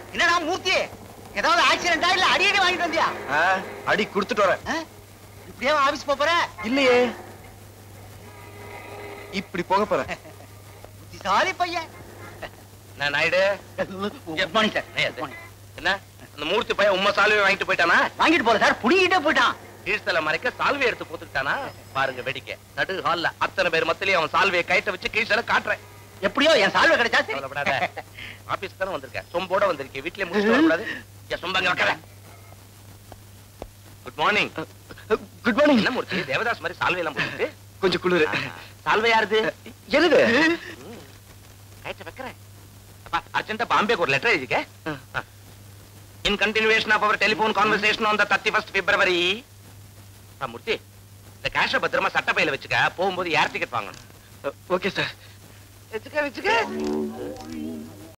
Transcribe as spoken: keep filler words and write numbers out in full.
என்னடா மூர்த்தி, ஏதாவது ஆக்சிடென்டா இல்ல அடி அடி வாங்கிட்டு வந்தியா? அடி குடுத்துட்டு வரேன். இப்படியே ஆபீஸ் போற? இல்லையே, இப்படி போக போறேன். சாரி பையன். நான் நாயுடு. Good morning sir. என்ன அந்த மூர்த்தி பையன் உம்மை சால்வை வாங்கிட்டு போயிட்டானா? வாங்கிட்டு போல சார், புடிங்கிட்டே போயிட்டான். கீழ்த்தல மறைக்க சால்வை எடுத்து போட்டுட்டானா? பாருங்க வேடிக்கை. நடு ஹால்ல அத்தனை பேர் மத்தியிலே அவன் சால்வையை கைட்ட வச்சு கீழ்த்தல காட்டுறேன். எப்படியோ என் சால்வை கிடைச்சா சரி. கவலைப்படாத. ஆபீஸ் தானே வந்திருக்கேன், சொம்போட வந்திருக்கேன். வீட்லயே முடிச்சுட்டு வரக்கூடாது. என் சொம்பங்க வைக்கல. Good morning. Good morning. என்ன மூர்த்தி தேவதாஸ் மாதிரி சால்வை எல்லாம் போட்டுட்டு? கொஞ்சம் குளிரு. சால்வை யாருது? எதுது? கைட்ட வைக்கிறேன். அப்பா அர்ஜென்ட்டா பாம்பேக்கு ஒரு லெட்டர் எழுதிக்க. In continuation of our telephone conversation on the thirty-first February. மூர்த்தி இந்த கேஷ பத்திரமா சட்ட பையில வச்சுக்க, போகும்போது ஏர் டிக்கெட் வாங்கணும். Okay sir. வச்சுக்க வச்சுக்க.